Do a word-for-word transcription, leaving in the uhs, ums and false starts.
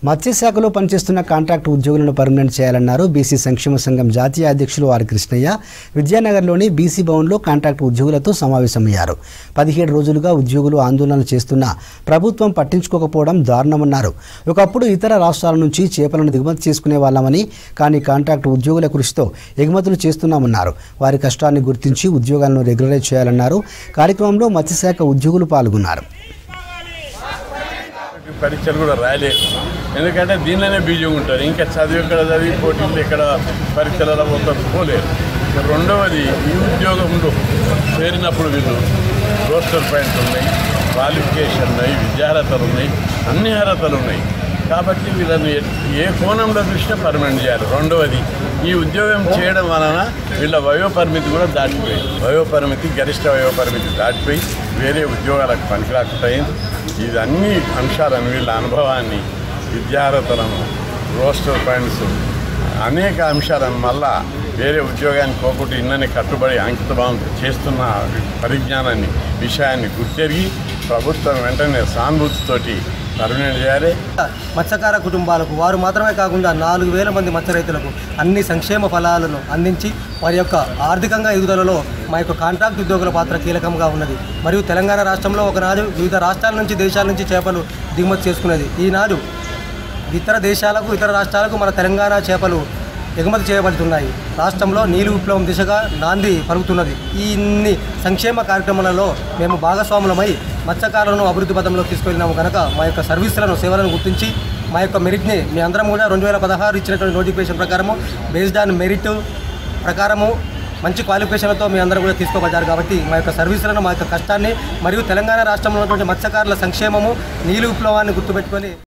మత్స్యశాఖలో పనిచేస్తున్న కాంట్రాక్ట్ ఉద్యోగులను పర్మనెంట్ చేయాలన్నారు బీసీ సంక్షేమ సంఘం జాతీయ అధ్యక్షులు ఆర్ కృష్ణయ్య. విద్యానగర్లోని బీసీ భవన్లో కాంట్రాక్ట్ ఉద్యోగులతో సమావేశమయ్యారు. పదిహేడు రోజులుగా ఉద్యోగులు ఆందోళన చేస్తున్నా ప్రభుత్వం పట్టించుకోకపోవడం దారుణమన్నారు. ఒకప్పుడు ఇతర రాష్ట్రాల నుంచి చేపలను దిగుమతి చేసుకునే వాళ్ళమని, కానీ కాంట్రాక్ట్ ఉద్యోగుల కృషితో ఎగుమతులు చేస్తున్నామన్నారు. వారి కష్టాన్ని గుర్తించి ఉద్యోగాలను రెగ్యులరైజ్ చేయాలన్నారు. కార్యక్రమంలో మత్స్యశాఖ ఉద్యోగులు పాల్గొన్నారు. పరీక్షలు కూడా రాలేదు, ఎందుకంటే దీనిలోనే బీజం ఉంటారు. ఇంకా చదివి ఇక్కడ చదివి పోటీలు ఇక్కడ పరీక్షలలో పోతారు పోలేరు. రెండవది, ఈ ఉద్యోగంలో చేరినప్పుడు వీళ్ళు రోస్టర్ పాయింట్స్ ఉన్నాయి, క్వాలిఫికేషన్ ఉన్నాయి, విద్యార్హతలు ఉన్నాయి, అన్ని అర్హతలు ఉన్నాయి. కాబట్టి వీళ్ళని ఏ కోణంలో దృష్ట్యా పర్మనెంట్ చేయాలి. రెండవది, ఈ ఉద్యోగం చేయడం వలన వీళ్ళ వయోపరిమితి కూడా దాటిపోయి వయోపరిమితి గరిష్ట వయోపరిమితి దాటిపోయి వేరే ఉద్యోగాలకు పనికిరాకపోయింది. ఇది అన్ని అంశాలను, వీళ్ళ అనుభవాన్ని, విద్యార్హతలను, రోస్టర్ పాయింట్స్, అనేక అంశాలను మళ్ళా వేరే ఉద్యోగానికి పోకుండా ఇన్ననే కట్టుబడి అంకితభావం చేస్తున్న పరిజ్ఞానాన్ని, విషయాన్ని గుర్తెరిగి ప్రభుత్వం వెంటనే సానుభూతితోటి పర్మనెంట్ చేయాలి. మత్స్యకార కుటుంబాలకు వారు మాత్రమే కాకుండా నాలుగు వేల మంది మత్స్య రైతులకు అన్ని సంక్షేమ ఫలాలను అందించి వారి యొక్క ఆర్థికంగా ఎదుగుదలలో మా యొక్క కాంట్రాక్ట్ ఉద్యోగుల పాత్ర కీలకంగా ఉన్నది. మరియు తెలంగాణ రాష్ట్రంలో ఒకనాడు వివిధ రాష్ట్రాల నుంచి, దేశాల నుంచి చేపలు దిగుమతి చేసుకునేది. ఈనాడు ఇతర దేశాలకు, ఇతర రాష్ట్రాలకు మన తెలంగాణ చేపలు ఎగుమతి చేయబడుతున్నాయి. రాష్ట్రంలో నీలి విప్లవం దిశగా నాంది పలుకుతున్నది. ఈ ఇన్ని సంక్షేమ కార్యక్రమాలలో మేము భాగస్వాములమై మత్స్యకారులను అభివృద్ధి పథంలో తీసుకెళ్ళినాము కనుక మా యొక్క సర్వీసులను, సేవలను గుర్తించి మా యొక్క మెరిట్ని మీ అందరం కూడా రెండు వేల పదహారు ఇచ్చినటువంటి నోటిఫికేషన్ ప్రకారము బేస్డ్ ఆన్ మెరిట్ ప్రకారము మంచి క్వాలిఫికేషన్లతో మీ అందరూ కూడా తీసుకోబడ్డారు. కాబట్టి మా యొక్క సర్వీసులను, మా యొక్క కష్టాన్ని మరియు తెలంగాణ రాష్ట్రంలో ఉన్నటువంటి మత్స్యకారుల సంక్షేమము, నీలి విప్లవాన్ని గుర్తుపెట్టుకొని